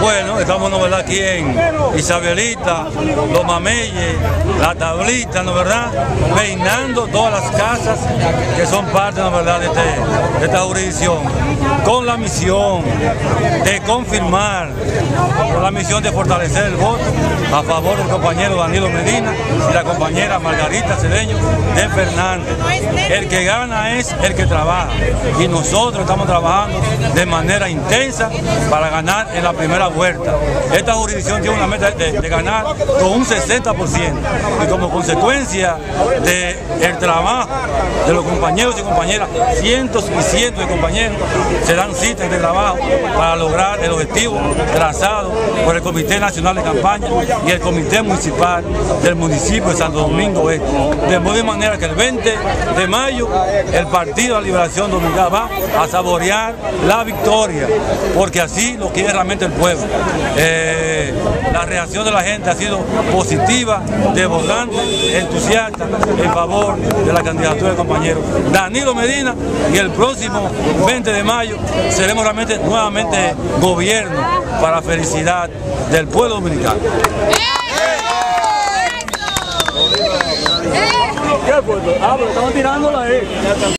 Bueno, estamos, ¿no verdad?, aquí en Isabelita, Los Mameyes, La Tablita, ¿no verdad?, peinando todas las casas que son parte, ¿no verdad?, de esta jurisdicción, con la misión de confirmar, con la misión de fortalecer el voto a favor del compañero Danilo Medina y la compañera Margarita Cedeño de Fernández. El que gana es el que trabaja, y nosotros estamos trabajando de manera intensa para ganar en la primera vuelta. Esta jurisdicción tiene una meta de ganar con un 60%, y como consecuencia del trabajo de los compañeros y compañeras, cientos y cientos de compañeros se dan citas de trabajo para lograr el objetivo trazado por el Comité Nacional de Campaña y el Comité Municipal del municipio de Santo Domingo Este. De manera que el 20 de mayo el Partido de la Liberación Dominicana va a saborear la victoria, porque así lo quiere realmente el pueblo. La reacción de la gente ha sido positiva, desbordante, entusiasta en favor de la candidatura del compañero Danilo Medina, y el próximo 20 de mayo seremos realmente nuevamente gobierno para la felicidad del pueblo dominicano. ¿Qué fue? Ah, pero estaban tirándola ahí.